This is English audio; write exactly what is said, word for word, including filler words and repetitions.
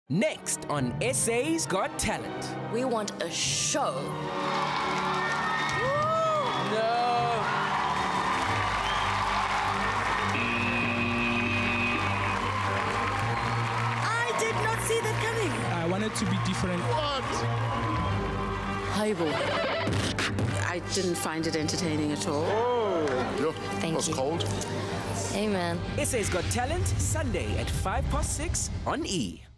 Next on S A's Got Talent. We want a show. No. I did not see that coming. I wanted to be different. What? Horrible. I didn't find it entertaining at all. Oh, yeah, Thank was you. cold. Amen. S A's Got Talent, Sunday at five past six on E!